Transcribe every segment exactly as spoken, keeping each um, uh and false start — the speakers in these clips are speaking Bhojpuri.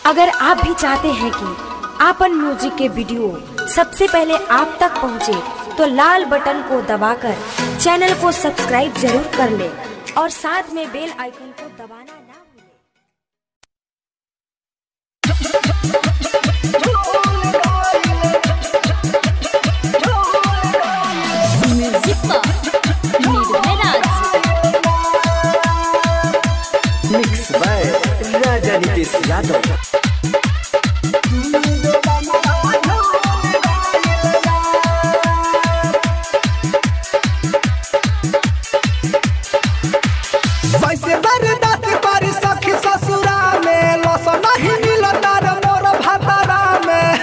अगर आप भी चाहते हैं कि आपन म्यूजिक के वीडियो सबसे पहले आप तक पहुंचे, तो लाल बटन को दबाकर चैनल को सब्सक्राइब जरूर कर ले और साथ में बेल आइकन को दबाना ना भूलें। Music mix by Raja Nitish Yadav. कैसे बर्दाश्त करी सखी ससुरा में, लस नहीं मिलता रे मोर भातारा में।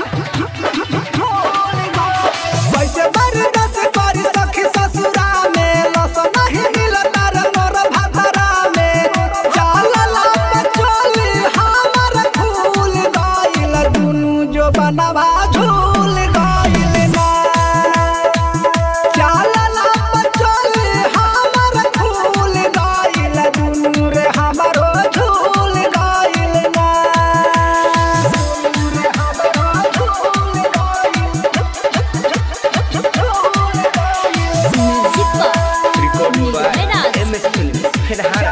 कैसे बर्दाश्त करी सखी ससुरा में, लस नहीं मिलता रे मोर भातारा में। चालला पचोली हमर फूल गइल, दुनु जो बनवा झूल गइल ना। चालला पचोली हमर फूल गइल, दुनु रे हमरो झूल गइल ना। दुनु रे हमरो झूल गइल। Music recording by M S films फिलहाल।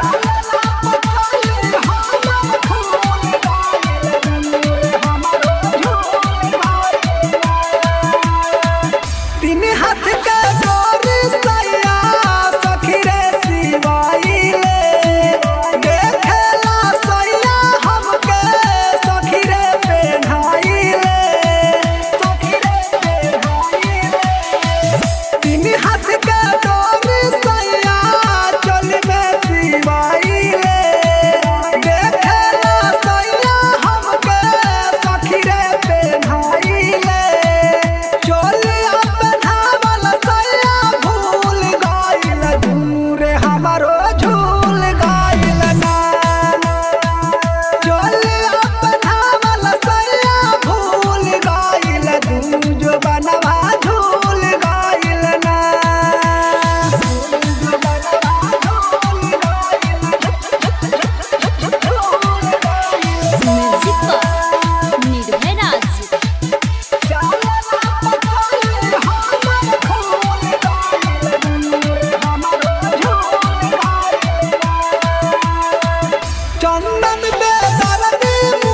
तीन हाथ के डोरी सैया सखी रे सिवाइले, देखेला सैया हमके सखी रे पेन्हाइले, सखी रे पेन्हाइले। तीन हाथ के डोरी सैया चोल में सिवाइले, देखेला सैया हमके सखी रे पेन्हाइले। चोलिया पेन्हावल सैया भूल गइल, दुनु रे हमरो झूल गइल ना। चोलिया पेन्हावल सैया भूल गइल, दुनु जो बनवा झूल गइल ना। दुनु जो बनवा झूल गइल, झूल गइल। म्यूजिक निर्भय राज। चंदन बेदर्दी